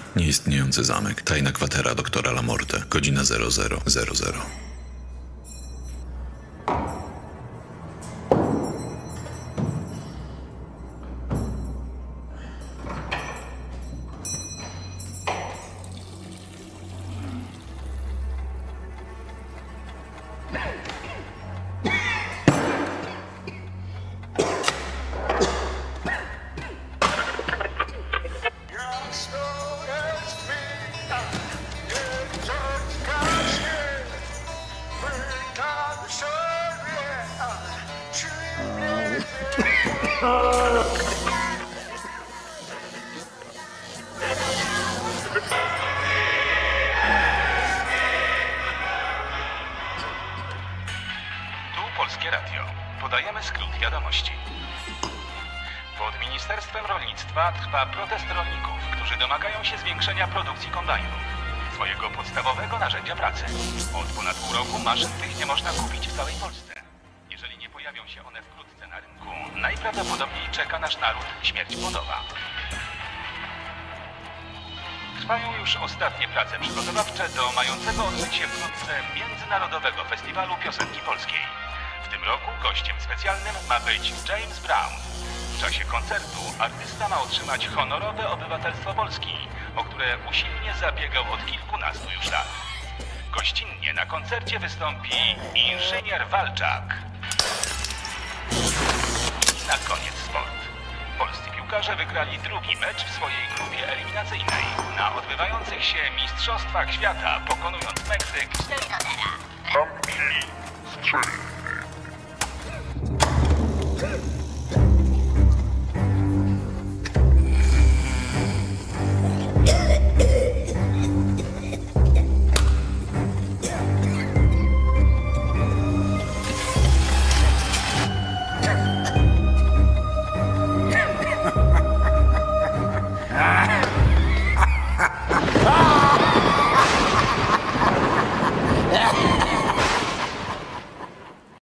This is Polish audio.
Nieistniejący zamek. Tajna kwatera doktora Lamorte. Godzina 00:00. Polskie Radio. Podajemy skrót wiadomości. Pod Ministerstwem Rolnictwa trwa protest rolników, którzy domagają się zwiększenia produkcji kombajnów, swojego podstawowego narzędzia pracy. Od ponad pół roku maszyn tych nie można kupić w całej Polsce. Jeżeli nie pojawią się one wkrótce na rynku, najprawdopodobniej czeka nasz naród śmierć głodowa. Trwają już ostatnie prace przygotowawcze do mającego odbyć się wkrótce Międzynarodowego Festiwalu Piosenki Polskiej. W tym roku gościem specjalnym ma być James Brown. W czasie koncertu artysta ma otrzymać honorowe obywatelstwo Polski, o które usilnie zabiegał od kilkunastu już lat. Gościnnie na koncercie wystąpi inżynier Walczak. I na koniec sport. Polscy piłkarze wygrali drugi mecz w swojej grupie eliminacyjnej na odbywających się Mistrzostwach Świata, pokonując Meksyk 4-0. Zamknij strzelby.